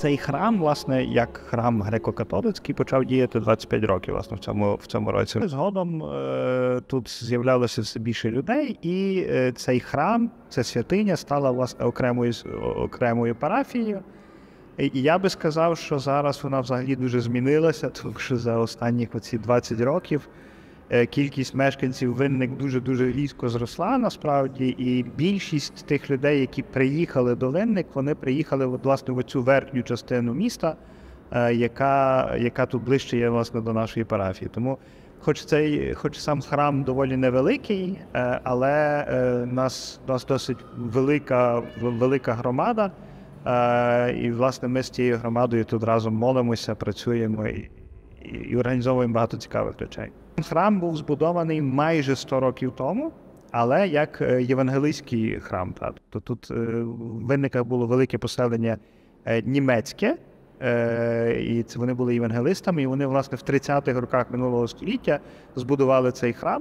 цей храм, власне, як храм греко-католицький, почав діяти 25 років, власне, в цьому році. Згодом тут з'являлося все більше людей, і цей храм, ця святиня стала, власне, окремою парафією. І я би сказав, що зараз вона взагалі дуже змінилася, тому що за останні оці 20 років кількість мешканців Винник дуже різко зросла, насправді, і більшість тих людей, які приїхали до Винник, вони приїхали, власне, в цю верхню частину міста, яка тут ближче є, власне, до нашої парафії. Тому, хоч сам храм доволі невеликий, але нас досить велика громада, і, власне, ми з цією громадою тут разом молимося, працюємо і організовуємо багато цікавих речей. Храм був збудований майже 100 років тому, але як євангелійський храм. Тут в Винниках було велике поселення німецьке, і вони були євангелистами, і вони, власне, в 30-х роках минулого століття збудували цей храм.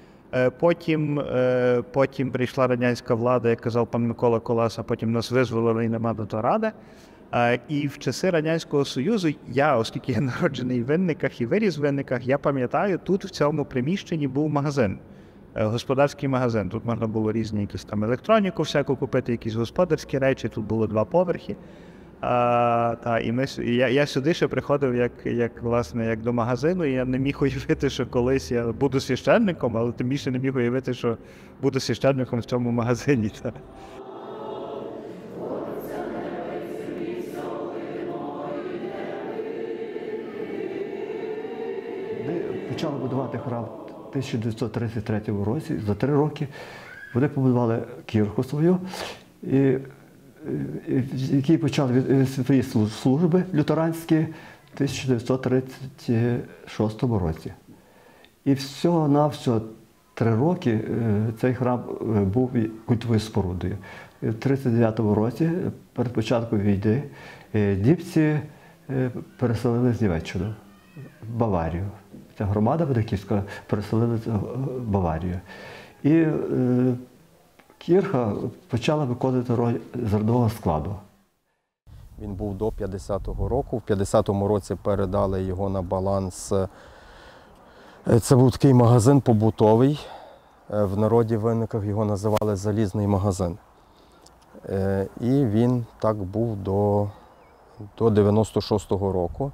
Потім прийшла радянська влада, як казав пан Микола Колеса, потім нас визволили і нема до того ради. І в часи Радянського Союзу оскільки я народжений в Винниках і виріс в Винниках, я пам'ятаю, тут в цьому приміщенні був магазин, господарський магазин. Тут можна було різні якісь там електроніку всяку купити, якісь господарські речі, тут було 2 поверхи. Я сюди ще приходив як до магазину, і я не міг уявити, що колись я буду священником, але тим більше не міг уявити, що буду священником в цьому магазині. Почали будувати храм в 1933 році, за 3 роки вони побудували кірху свою, які почали свої служби лютеранські в 1936 році. І всього-навсього 3 роки цей храм був культовою спорудою. І в 1939 році, перед початком війни, німці переселили з Німеччини в Баварію. Ця громада Винниківська переселилася в Баварію. І кірха почала виконувати роль зернового складу. Він був до 50-го року. В 50-му році передали його на баланс. Це був такий магазин побутовий. В народі в Винниках його називали «залізний магазин». І він так був до 96-го року.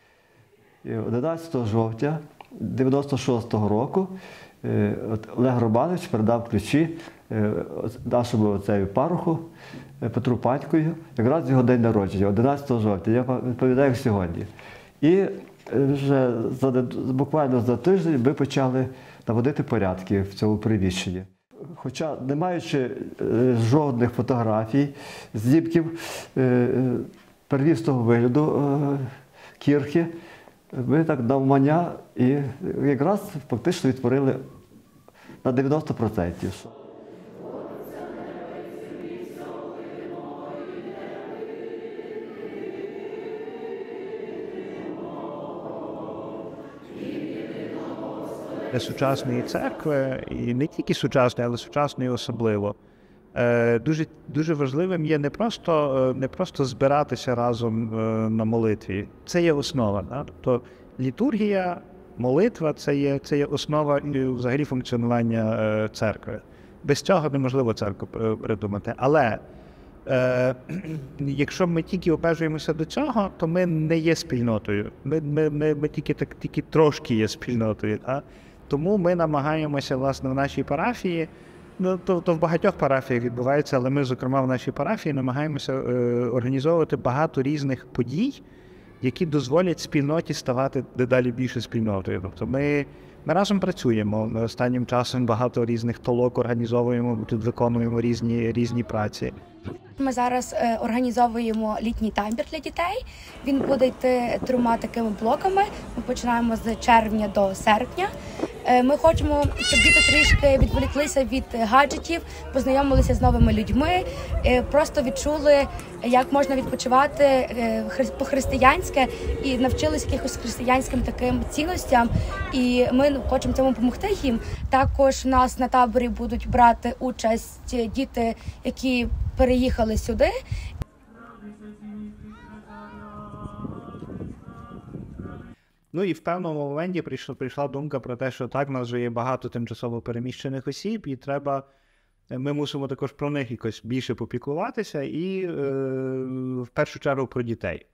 11 жовтня 96-го року Олег Романович передав ключі нашому пароху Петру Панькові, якраз його день народження, 11 жовтня, я пам'ятаю як сьогодні. І вже буквально за тиждень ми почали наводити порядки в цьому приміщенні. Хоча не маючи жодних фотографій, знімків первісного вигляду кірхи, ми так навмання і якраз фактично відтворили на 90%. Сучасної церкви, і не тільки сучасної, але сучасної особливо. Дуже важливим є не просто збиратися разом на молитві. Це є основа. Тобто літургія, молитва – це є основа взагалі функціонування церкви. Без цього неможливо церкву придумати. Але якщо ми тільки обмежуємося до цього, то ми не є спільнотою. Ми тільки трошки є спільнотою. Тому ми намагаємося, власне, в нашій парафії, то в багатьох парафіях відбувається, але ми, зокрема, в нашій парафії намагаємося організовувати багато різних подій, які дозволять спільноті ставати дедалі більше спільнотою. Тобто ми разом працюємо, останнім часом багато різних толок організовуємо, тут виконуємо різні праці. Ми зараз організовуємо літній табір для дітей. Він буде йти 3 такими блоками. Ми починаємо з червня до серпня. Ми хочемо, щоб діти трішки відволіклися від гаджетів, познайомилися з новими людьми, просто відчули, як можна відпочивати по-християнськи і навчилися якихось християнським таким цінностям. І ми хочемо цьому допомогти їм. Також у нас на таборі будуть брати участь діти, які переїхали сюди. Ну і в певному моменті прийшла думка про те, що так, в нас вже є багато тимчасово переміщених осіб, і ми мусимо також про них якось більше попіклуватися, і в першу чергу про дітей.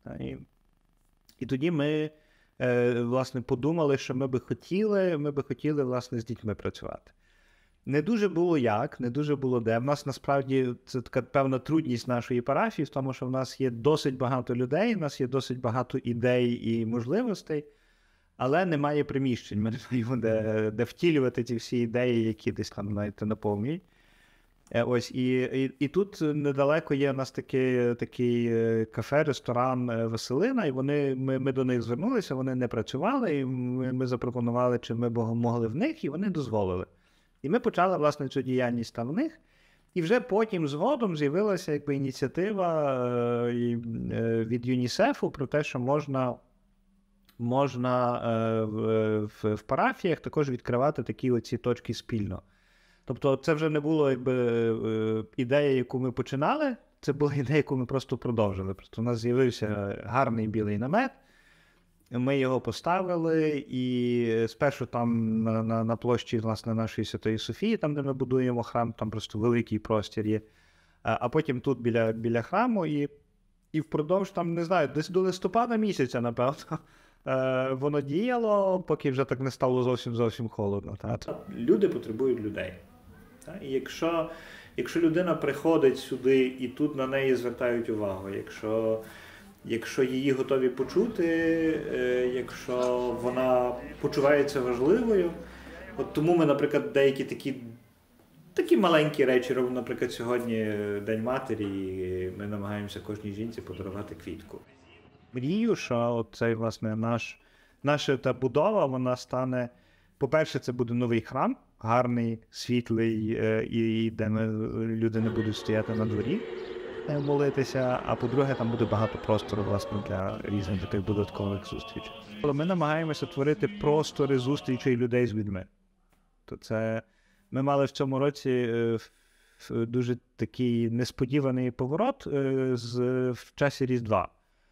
І тоді ми, власне, подумали, що ми би хотіли, власне, з дітьми працювати. Не дуже було як, не дуже було де. В нас, насправді, це така певна трудність нашої парафії в тому, що в нас є досить багато людей, в нас є досить багато ідей і можливостей, але немає приміщень. Ми не знаємо, де втілювати ці всі ідеї, які десь там, знаєте, наповнюють. Ось, і тут недалеко є у нас такий кафе, ресторан «Веселина», і ми до них звернулися, вони не працювали, і ми запропонували, чи ми могли в них, і вони дозволили. І ми почали, власне, цю діяльність там в них, і вже потім згодом з'явилася ініціатива від ЮНІСЕФу про те, що можна в парафіях також відкривати такі оці точки спільно. Тобто це вже не було ідея, яку ми починали, це була ідея, яку ми просто продовжили. Просто у нас з'явився гарний білий намет, ми його поставили, і спершу там на площі, власне, нашої Святої Софії, там, де ми будуємо храм, там просто великий простір є, а потім тут біля храму, і впродовж, там, не знаю, десь до листопада місяця, напевно, воно діяло, поки вже так не стало зовсім холодно. Люди потребують людей. І якщо людина приходить сюди і тут на неї звертають увагу, якщо її готові почути, якщо вона почувається важливою, от тому ми, наприклад, деякі такі маленькі речі робимо, наприклад, сьогодні День матері, і ми намагаємося кожній жінці подарувати квітку. Мрію, що цей, власне, наша та будова, вона стане, по-перше, це буде новий храм, гарний, світлий, і де люди не будуть стояти на дворі, молитися, а по-друге, там буде багато простору, власне, для різних таких додаткових зустрічей. Ми намагаємося творити простори зустрічей людей з людьми. Ми мали в цьому році дуже такий несподіваний поворот в часі Різдва.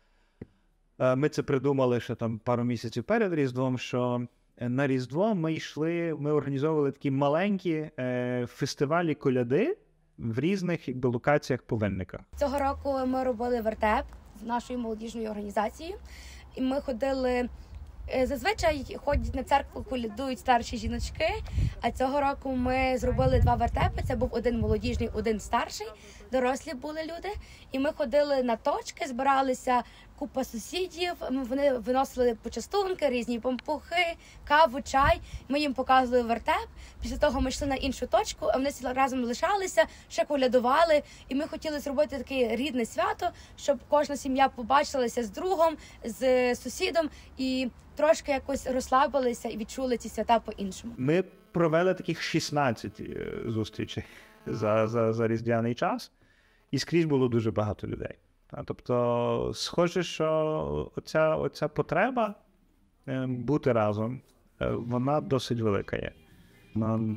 Ми це придумали ще там пару місяців перед Різдвом, що на Різдво ми організовували такі маленькі фестивалі коляди в різних локаціях по Винниках. Цього року ми робили вертеп з нашою молодіжною організацією, і ми ходили. Зазвичай ходять на церкву, колядують старші жіночки, а цього року ми зробили 2 вертепи, це був один молодіжний, один старший, дорослі були люди, і ми ходили на точки, збиралися купа сусідів, вони виносили почастунки, різні пампухи, каву, чай, ми їм показували вертеп, після того ми йшли на іншу точку, а вони разом лишалися, ще колядували, і ми хотіли зробити таке рідне свято, щоб кожна сім'я побачилася з другом, з сусідом, і трошки якось розслабилися і відчули ці свята по-іншому. Ми провели таких 16 зустрічей за різдвяний час, і скрізь було дуже багато людей. Тобто, схоже, що оця потреба бути разом, вона досить велика є. Нам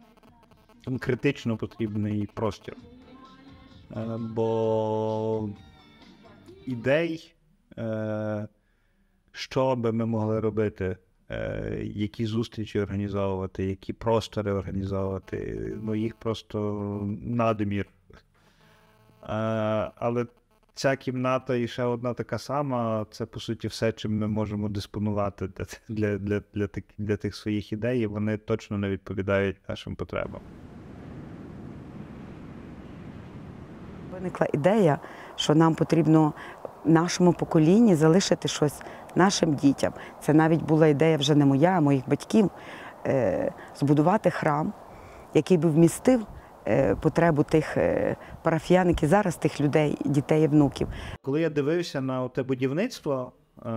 критично потрібний простір. Бо ідей, що би ми могли робити, які зустрічі організовувати, які простори організовувати, їх просто надмір. Але ця кімната і ще одна така сама, це, по суті, все, чим ми можемо диспонувати для тих своїх ідей, і вони точно не відповідають нашим потребам. Виникла ідея, що нам потрібно нашому поколінні залишити щось нашим дітям. Це навіть була ідея вже не моя, а моїх батьків, збудувати храм, який би вмістив потребу тих парафіян, які зараз тих людей, дітей і внуків. Коли я дивився на те будівництво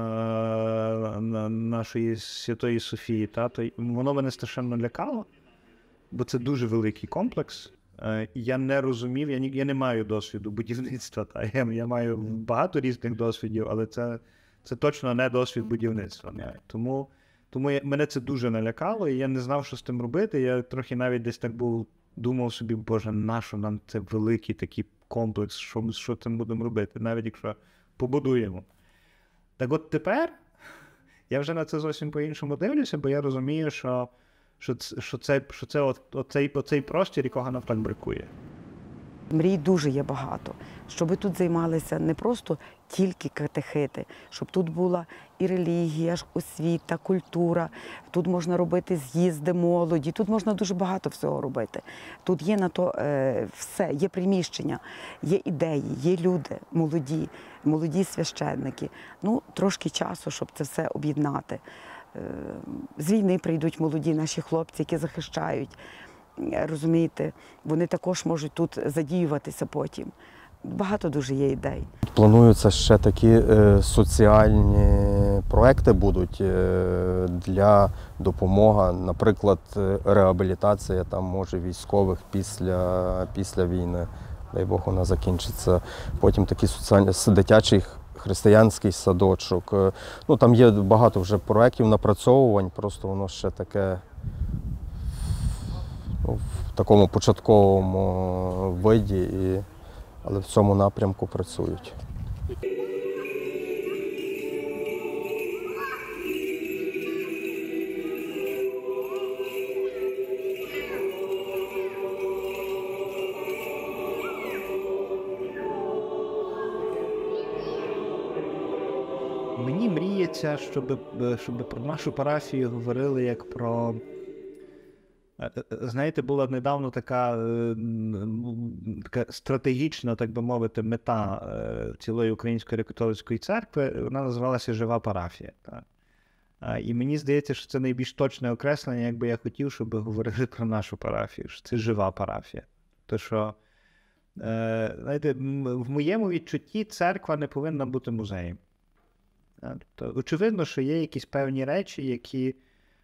нашої Святої Софії, то воно мене страшенно лякало, бо це дуже великий комплекс. Я не розумів, я не маю досвіду будівництва. Я маю багато різних досвідів, але це точно не досвід будівництва. Тому мене це дуже налякало, і я не знав, що з тим робити. Я трохи навіть десь так думав собі, боже, нащо нам це великий такий комплекс, що цим будемо робити, навіть якщо побудуємо. Так от тепер Я вже на це зовсім по-іншому дивлюся, бо я розумію, що це оцей простір, якого нам так бракує. Мрій дуже є багато, щоб тут займалися не просто тільки катехити, щоб тут була і релігія, освіта, культура, тут можна робити з'їзди молоді, тут можна дуже багато всього робити. Тут є на то все, є приміщення, є ідеї, є люди молоді священники. Ну, трошки часу, щоб це все об'єднати. З війни прийдуть молоді наші хлопці, які захищають. Розумієте, вони також можуть тут задіюватися потім. Багато дуже є ідей. Плануються ще такі соціальні проекти будуть для допомоги, наприклад, реабілітація там може військових після війни. Дай Бог, вона закінчиться. Потім такий дитячий християнський садочок. Ну, там є багато вже проєктів, напрацьовувань, просто воно ще таке в такому початковому виді, але в цьому напрямку працюють. Мені мріється, щоб про нашу парафію говорили як про... Знаєте, була недавно така стратегічна, так би мовити, мета цілої Української греко-католицької церкви, вона називалася «Жива парафія». Так? І мені здається, що це найбільш точне окреслення, якби я хотів, щоб говорили про нашу парафію, що це жива парафія. То що, знаєте, в моєму відчутті церква не повинна бути музеєм. Тобто, очевидно, що є якісь певні речі, які...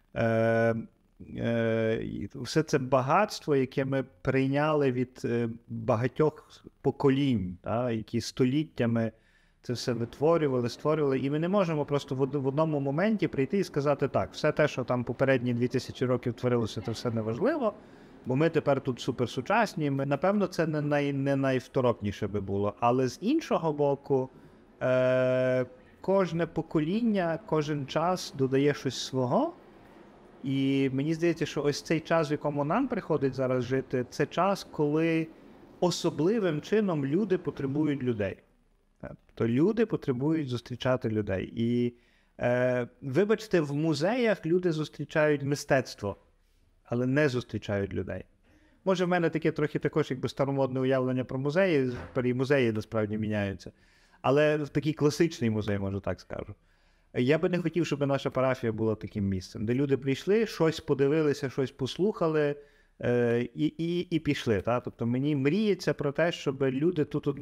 все це багатство, яке ми прийняли від багатьох поколінь, які століттями це все створювали, і ми не можемо просто в одному моменті прийти і сказати так, все те, що там попередні 2000 років творилося, це все неважливо, бо ми тепер тут суперсучасні. Напевно, це не найвторопніше би було, але з іншого боку, кожне покоління, кожен час додає щось свого. І мені здається, що ось цей час, в якому нам приходить зараз жити, це час, коли особливим чином люди потребують людей. То люди потребують зустрічати людей. І, вибачте, в музеях люди зустрічають мистецтво, але не зустрічають людей. Може, в мене таке трохи також якби старомодне уявлення про музеї, і музеї насправді міняються. Але в такий класичний музей, може так скажу. Я би не хотів, щоб наша парафія була таким місцем, де люди прийшли, щось подивилися, щось послухали і пішли. Та? Тобто мені мріється про те, щоб люди тут,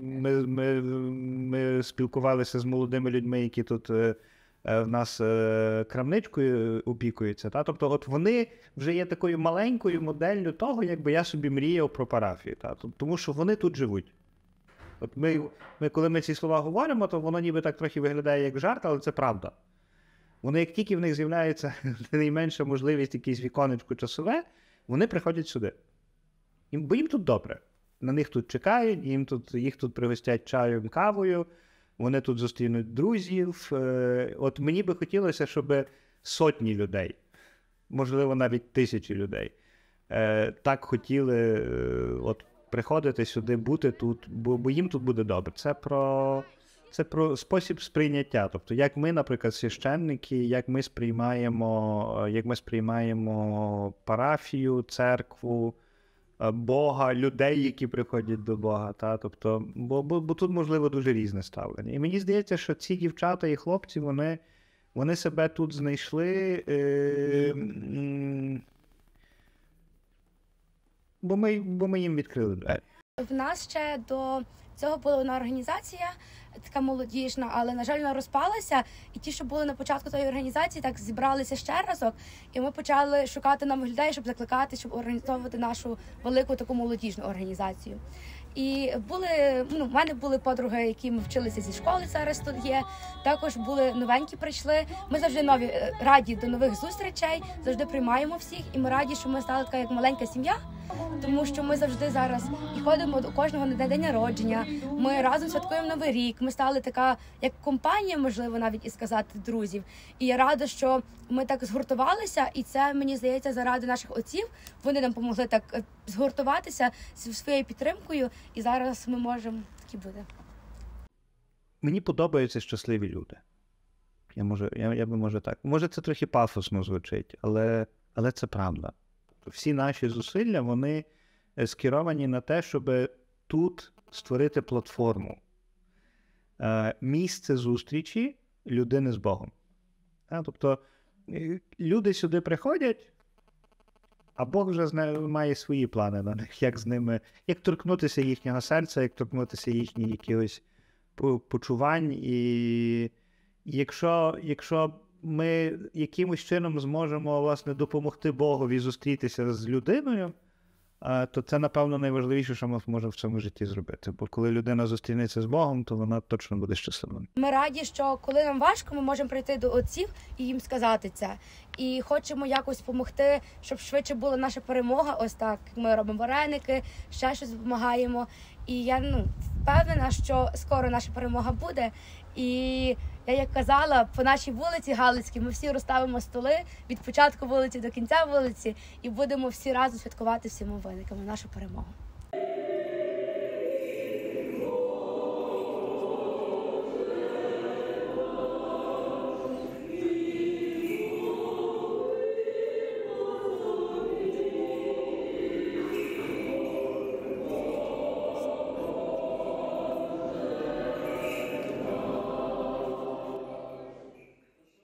ми спілкувалися з молодими людьми, які тут в нас крамничкою опікуються. Та? Тобто от вони вже є такою маленькою моделлю того, якби я собі мріяв про парафію. Та? Тому що вони тут живуть. От коли ми ці слова говоримо, то воно ніби так трохи виглядає як жарт, але це правда. Вони, як тільки в них з'являється найменша можливість, якесь віконечко часове, вони приходять сюди. Бо їм тут добре. На них тут чекають, їх тут пригостять чаєм, кавою, вони тут зустрінуть друзів. От мені би хотілося, щоб сотні людей, можливо, навіть 1000 людей, так хотіли приходити сюди, бути тут, бо їм тут буде добре. Це про спосіб сприйняття. Тобто, як ми, наприклад, священники, як ми сприймаємо парафію, церкву, Бога, людей, які приходять до Бога. Та? Тобто, бо тут, можливо, дуже різне ставлення. І мені здається, що ці дівчата і хлопці, вони себе тут знайшли, бо ми їм відкрили двері. В нас ще до цього була одна організація, така молодіжна, але, на жаль, вона розпалася. І ті, що були на початку тої організації, так зібралися ще разок. І ми почали шукати нам людей, щоб закликати, щоб організовувати нашу велику таку молодіжну організацію. І в мене були подруги, які ми вчилися зі школи, зараз тут є. Також були новенькі прийшли. Ми завжди раді до нових зустрічей, завжди приймаємо всіх. І ми раді, що ми стали така як маленька сім'я. тому що ми завжди зараз і ходимо до кожного на день народження, ми разом святкуємо Новий рік, ми стали така, як компанія, можливо, навіть і сказати, друзів. І я рада, що ми так згуртувалися, і це, мені здається, заради наших отців. Вони нам допомогли так згуртуватися своєю підтримкою, і зараз ми можемо такі бути. Мені подобаються щасливі люди. Я би, може, так. Може, це трохи пафосно звучить, але це правда. Всі наші зусилля, вони скеровані на те, щоб тут створити платформу. Місце зустрічі людини з Богом. Тобто, люди сюди приходять, а Бог вже має свої плани на них, як з ними, як торкнутися їхнього серця, як торкнутися їхніх якихось почувань. І якщо ми якимось чином зможемо, власне, допомогти Богові зустрітися з людиною, то це, напевно, найважливіше, що ми можемо в цьому житті зробити. Бо коли людина зустрінеться з Богом, то вона точно буде щасливою. Ми раді, що коли нам важко, ми можемо прийти до отців і їм сказати це. І хочемо якось допомогти, щоб швидше була наша перемога. Ось так, ми робимо вареники, ще щось допомагаємо. І я впевнена, що скоро наша перемога буде. І я, як казала, по нашій вулиці Галицькій ми всі розставимо столи від початку вулиці до кінця вулиці і будемо всі разом святкувати всіма виниками нашу перемогу.